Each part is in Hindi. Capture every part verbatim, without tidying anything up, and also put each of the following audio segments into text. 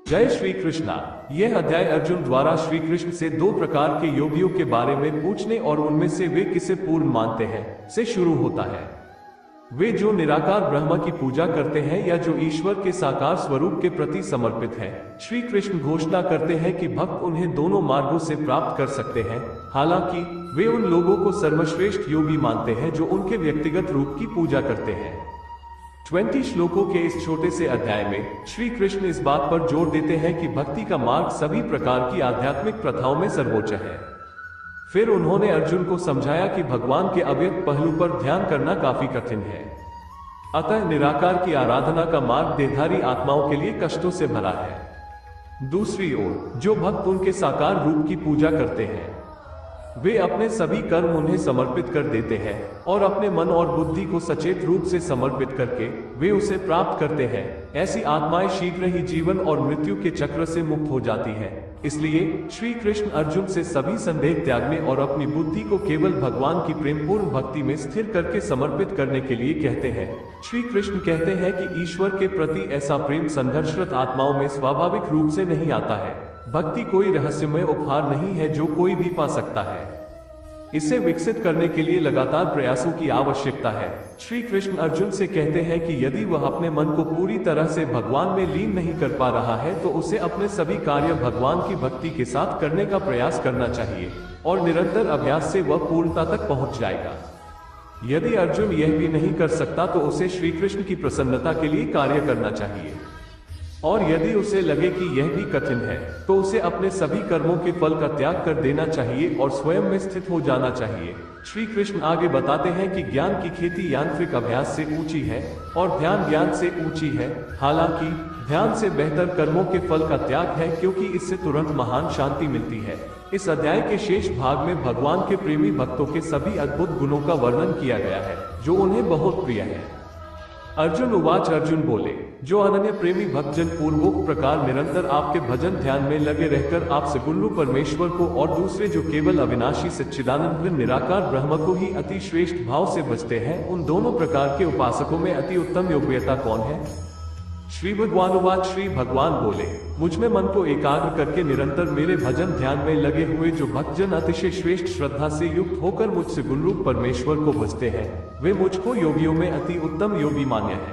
जय श्री कृष्णा। यह अध्याय अर्जुन द्वारा श्री कृष्ण से दो प्रकार के योगियों के बारे में पूछने और उनमें से वे किसे पूर्ण मानते हैं से शुरू होता है। वे जो निराकार ब्रह्म की पूजा करते हैं या जो ईश्वर के साकार स्वरूप के प्रति समर्पित हैं। श्री कृष्ण घोषणा करते हैं कि भक्त उन्हें दोनों मार्गों से प्राप्त कर सकते हैं। हालांकि वे उन लोगों को सर्वश्रेष्ठ योगी मानते हैं जो उनके व्यक्तिगत रूप की पूजा करते हैं। बीस श्लोकों के इस छोटे से अध्याय में श्री कृष्ण इस बात पर जोर देते हैं कि भक्ति का मार्ग सभी प्रकार की आध्यात्मिक प्रथाओं में सर्वोच्च है। फिर उन्होंने अर्जुन को समझाया कि भगवान के अव्यक्त पहलू पर ध्यान करना काफी कठिन है। अतः निराकार की आराधना का मार्ग देहधारी आत्माओं के लिए कष्टों से भरा है। दूसरी ओर जो भक्त उनके साकार रूप की पूजा करते हैं वे अपने सभी कर्म उन्हें समर्पित कर देते हैं और अपने मन और बुद्धि को सचेत रूप से समर्पित करके वे उसे प्राप्त करते हैं। ऐसी आत्माएं शीघ्र ही जीवन और मृत्यु के चक्र से मुक्त हो जाती हैं। इसलिए श्री कृष्ण अर्जुन से सभी संदेह त्यागने और अपनी बुद्धि को केवल भगवान की प्रेमपूर्ण भक्ति में स्थिर करके समर्पित करने के लिए कहते हैं। श्री कृष्ण कहते हैं कि ईश्वर के प्रति ऐसा प्रेम संघर्षरत आत्माओं में स्वाभाविक रूप से नहीं आता है। भक्ति कोई रहस्यमय उपहार नहीं है जो कोई भी पा सकता है। इसे विकसित करने के लिए लगातार प्रयासों की आवश्यकता है। श्री कृष्ण अर्जुन से कहते हैं कि यदि वह अपने मन को पूरी तरह से भगवान में लीन नहीं कर पा रहा है तो उसे अपने सभी कार्य भगवान की भक्ति के साथ करने का प्रयास करना चाहिए और निरंतर अभ्यास से वह पूर्णता तक पहुंच जाएगा। यदि अर्जुन यह भी नहीं कर सकता तो उसे श्री कृष्ण की प्रसन्नता के लिए कार्य करना चाहिए और यदि उसे लगे कि यह भी कठिन है तो उसे अपने सभी कर्मों के फल का त्याग कर देना चाहिए और स्वयं में स्थित हो जाना चाहिए। श्री कृष्ण आगे बताते हैं कि ज्ञान की खेती यांत्रिक अभ्यास से ऊंची है और ध्यान ज्ञान से ऊंची है। हालांकि ध्यान से बेहतर कर्मों के फल का त्याग है क्योंकि इससे तुरंत महान शांति मिलती है। इस अध्याय के शेष भाग में भगवान के प्रेमी भक्तों के सभी अद्भुत गुणों का वर्णन किया गया है जो उन्हें बहुत प्रिय है। अर्जुन उवाच अर्जुन बोले, जो अनन्य प्रेमी भक्तजन पूर्वोक्त प्रकार निरंतर आपके भजन ध्यान में लगे रहकर आप सगुण परमेश्वर को और दूसरे जो केवल अविनाशी सच्चिदानंद निराकार ब्रह्म को ही अति श्रेष्ठ भाव से भजते हैं, उन दोनों प्रकार के उपासकों में अति उत्तम योग्यता कौन है? श्री भगवान उवाच श्री भगवान बोले, मुझ में मन को एकाग्र करके निरंतर मेरे भजन ध्यान में लगे हुए जो भक्तजन अतिशय श्रेष्ठ श्रद्धा से युक्त होकर मुझसे गुणरूप परमेश्वर को भजते हैं वे मुझको योगियों में अति उत्तम योगी मान्य है।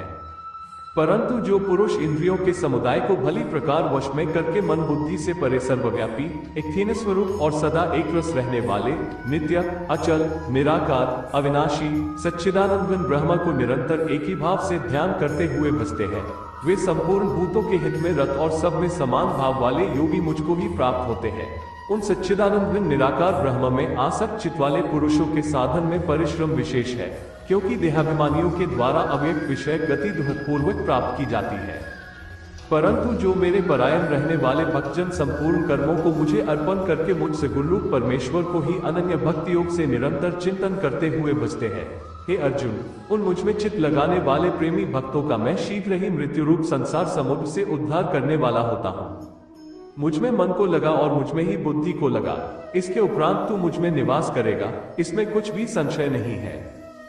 परंतु जो पुरुष इंद्रियों के समुदाय को भली प्रकार वश में करके मन बुद्धि से परे सर्वव्यापी एक स्वरूप और सदा एक रस रहने वाले नित्य अचल निराकार अविनाशी सच्चिदानंद ब्रह्म को निरंतर एक ही भाव से ध्यान करते हुए भजते हैं वे संपूर्ण भूतों के हित में रत और सब में समान भाव वाले योगी मुझको ही प्राप्त होते हैं। उन सच्चिदानंद निराकार ब्रह्म में आसक्त चित्त वाले पुरुषों के साधन में परिश्रम विशेष है क्योंकि देहाभिमानियों के द्वारा अव्यक्त विषय गति दुहतपूर्वक प्राप्त की जाती है। परंतु जो मेरे परायण रहने वाले भक्तजन संपूर्ण कर्मों को मुझे अर्पण करके मुझसे गुणरूप परमेश्वर को ही अनन्य भक्ति योग से निरंतर चिंतन करते हुए भजते हैं। हे अर्जुन, उन मुझ में चित्त लगाने वाले प्रेमी भक्तों का मैं शीघ्र ही मृत्यु रूप संसार समुद्र से उद्धार करने वाला होता हूँ। मुझ में मन को लगा और मुझ में ही बुद्धि को लगा, इसके उपरांत तू मुझ में निवास करेगा, इसमें कुछ भी संशय नहीं है।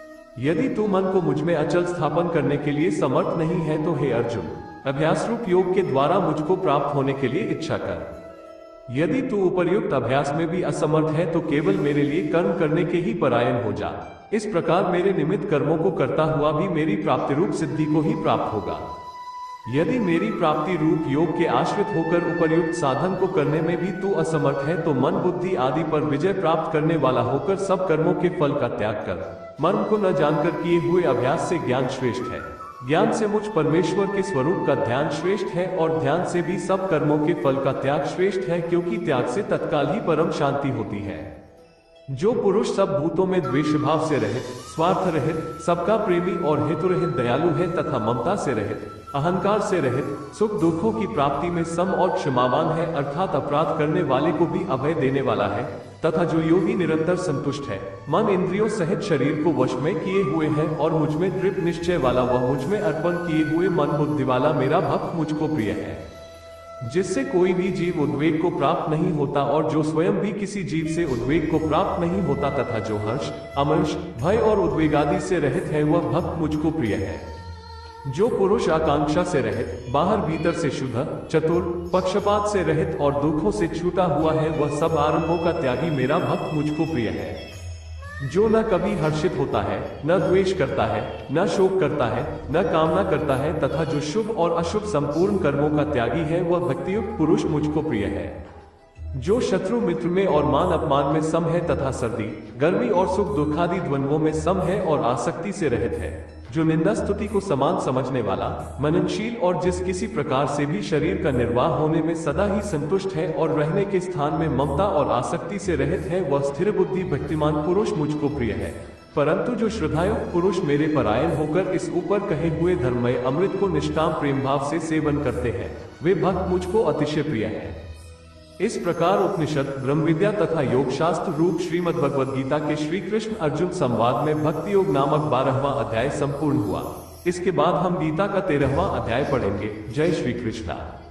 यदि तू मन को मुझ में अचल स्थापन करने के लिए समर्थ नहीं है तो हे अर्जुन, अभ्यास रूप योग के द्वारा मुझको प्राप्त होने के लिए इच्छा कर। यदि तू उपर्युक्त अभ्यास में भी असमर्थ है तो केवल मेरे लिए कर्म करने के ही परायण हो जा। इस प्रकार मेरे निमित्त कर्मों को करता हुआ भी मेरी प्राप्ति रूप सिद्धि को ही प्राप्त होगा। यदि मेरी प्राप्ति रूप योग के आश्रित होकर उपर्युक्त साधन को करने में भी तू असमर्थ है तो मन बुद्धि आदि पर विजय प्राप्त करने वाला होकर सब कर्मों के फल का त्याग कर। मर्म को न जानकर किए हुए अभ्यास से ज्ञान श्रेष्ठ है, ज्ञान से मुझ परमेश्वर के स्वरूप का ध्यान श्रेष्ठ है और ध्यान से भी सब कर्मों के फल का त्याग श्रेष्ठ है क्योंकि त्याग से तत्काल ही परम शांति होती है। जो पुरुष सब भूतों में द्वेष भाव से रहित, स्वार्थ रहित, सबका प्रेमी और हेतु रहित दयालु है तथा ममता से रहित, अहंकार से रहित, सुख दुखों की प्राप्ति में सम और क्षमावान है अर्थात अपराध करने वाले को भी अभय देने वाला है, तथा जो योगी निरंतर संतुष्ट है, मन इंद्रियों सहित शरीर को वश में किए हुए है और मुझ में दृढ़ निश्चय वाला, वह मुझ में अर्पण किए हुए मन बुद्धि वाला मेरा भक्त मुझको प्रिय है, जिससे कोई भी जीव उद्वेग को प्राप्त नहीं होता और जो स्वयं भी किसी जीव से उद्वेग को प्राप्त नहीं होता, तथा जो हर्ष अमर्ष भय और उद्वेग आदि से रहित है वह भक्त मुझको प्रिय है। जो पुरुष आकांक्षा से रहित, बाहर भीतर से शुद्ध, चतुर, पक्षपात से रहित और दुखों से छूटा हुआ है, वह सब आरंभों का त्यागी मेरा भक्त मुझको प्रिय है। जो न कभी हर्षित होता है, न द्वेष करता है, न शोक करता है, न कामना करता है, तथा जो शुभ और अशुभ संपूर्ण कर्मों का त्यागी है, वह भक्तियुक्त पुरुष मुझको प्रिय है। जो शत्रु मित्र में और मान अपमान में सम है, तथा सर्दी, गर्मी और सुख दुखादि द्वंद्वों में सम है और आसक्ति से रहित है। जो निंदा स्तुति को समान समझने वाला, मननशील और जिस किसी प्रकार से भी शरीर का निर्वाह होने में सदा ही संतुष्ट है और रहने के स्थान में ममता और आसक्ति से रहित है, वह स्थिर बुद्धि भक्तिमान पुरुष मुझको प्रिय है। परंतु जो श्रद्धायुक्त पुरुष मेरे परायण होकर इस ऊपर कहे हुए धर्ममय अमृत को निष्काम प्रेम भाव से सेवन करते हैं, वे भक्त मुझको अतिशय प्रिय है। इस प्रकार उपनिषद, ब्रह्म विद्या तथा योग शास्त्र रूप श्रीमद् भगवद गीता के श्री कृष्ण अर्जुन संवाद में भक्ति योग नामक बारहवां अध्याय संपूर्ण हुआ। इसके बाद हम गीता का तेरहवां अध्याय पढ़ेंगे। जय श्री कृष्णा।